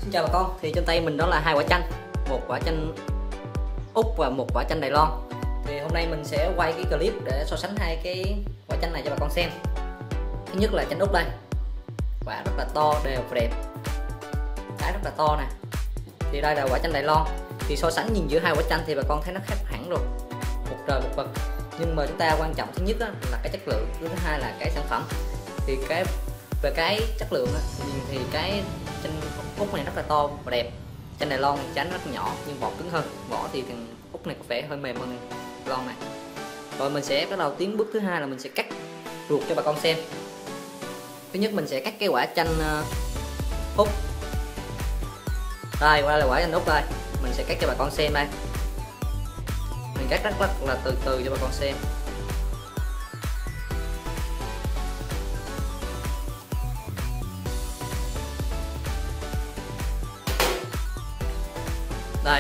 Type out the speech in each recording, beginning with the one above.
Xin chào bà con, thì trên tay mình đó là hai quả chanh, một quả chanh Úc và một quả chanh Đài Loan. Thì hôm nay mình sẽ quay cái clip để so sánh hai cái quả chanh này cho bà con xem. Thứ nhất là chanh Úc đây, quả rất là to, đều và đẹp, trái rất là to nè. Thì đây là quả chanh Đài Loan. Thì so sánh nhìn giữa hai quả chanh thì bà con thấy nó khác hẳn rồi, một trời một vực. Nhưng mà chúng ta quan trọng thứ nhất là cái chất lượng, thứ hai là cái sản phẩm. Thì về cái chất lượng nhìn thì cái chanh Úc này rất là to và đẹp, chanh Đài Loan chanh rất nhỏ nhưng vỏ cứng hơn, vỏ thì thằng Úc này có vẻ hơi mềm hơn Đài Loan này. Rồi mình sẽ bắt đầu tiến bước thứ hai là mình sẽ cắt ruột cho bà con xem. Thứ nhất mình sẽ cắt cái quả chanh Úc. Đây, qua là quả chanh Úc đây, mình sẽ cắt cho bà con xem đây. Mình cắt rất là từ từ cho bà con xem. Đây,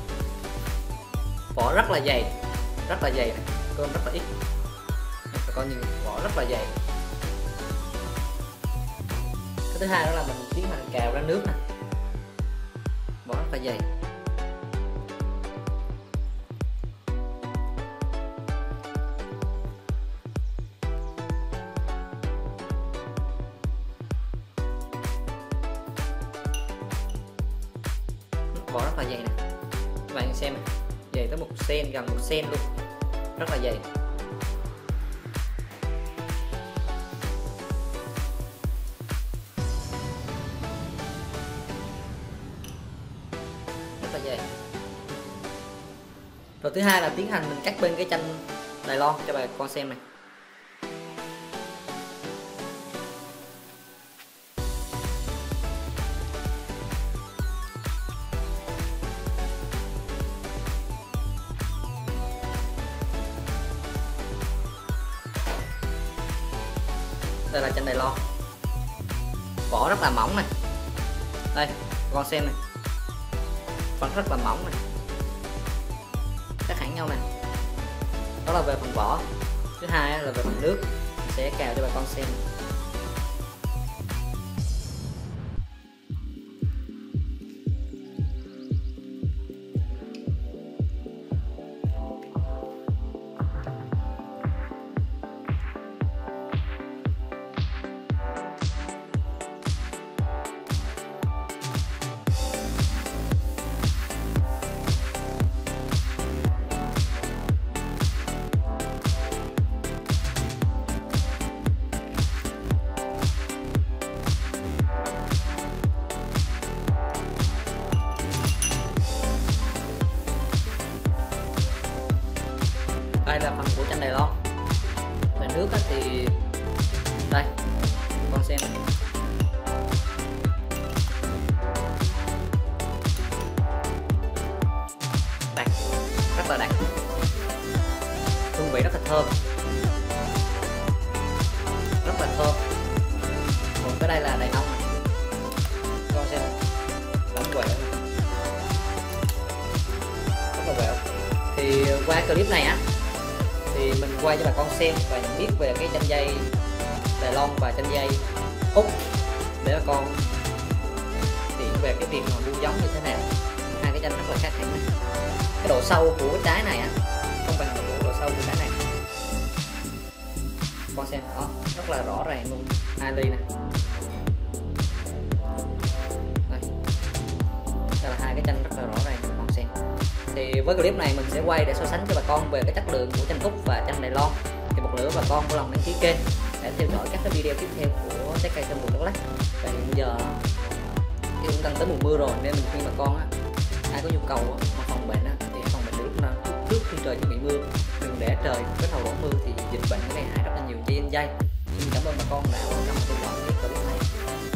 vỏ rất là dày này, cơm rất là ít. Bà con nhìn vỏ rất là dày. Cái thứ hai đó là mình tiến hành cào ra nước nè, vỏ rất là dày. Vỏ rất là dày nè, các bạn xem này, dày tới 1 cm, gần 1 cm luôn, rất là dày. Rất là dày. Rồi thứ hai là tiến hành mình cắt bên cái chanh Đài Loan cho bà con xem này. Đây là chanh Đài Loan, vỏ rất là mỏng này. Đây, con xem này, vẫn rất là mỏng này, khác hẳn nhau này. Đó là về phần vỏ. Thứ hai là về phần nước, mình sẽ cào cho bà con xem. Đây là phần của chanh Đài Loan. Về nước thì đây, con xem này. Đặc, rất là đặc, hương vị rất là thơm, rất là thơm. Còn cái đây là Đài Loan này, con xem này, vẫn quẹo này, rất là quẹo. Thì qua clip này thì mình quay cho bà con xem và nhận biết về cái chanh dây Đài Loan và chanh dây Úc để bà con tiện về cái việc mà buôn giống như thế nào. Hai cái chanh rất là khác hẳn. Cái độ sâu của cái trái này không bằng độ sâu của trái này. Con xem đó, rất là rõ ràng luôn, 2 ly này. Đây là hai cái chanh rất là rõ ràng cho bà con xem. Thì với clip này mình sẽ quay để so sánh cho bà con về cái chất lượng của chanh Úc và chanh Đài Loan. Thì một nữa bà con vui lòng đăng ký kênh để theo dõi các cái video tiếp theo của trái cây trong mùa Đắk Lắk. Và hiện giờ thì cũng gần tới mùa mưa rồi nên mình khuyên bà con ai có nhu cầu mà phòng bệnh thì phòng bệnh lúc nào trước khi trời chuẩn bị mưa, đừng để trời bắt đầu đổ mưa thì dịch bệnh có gây hại rất là nhiều cho dân dây. Xin cảm ơn bà con đã quan tâm theo dõi cái clip này.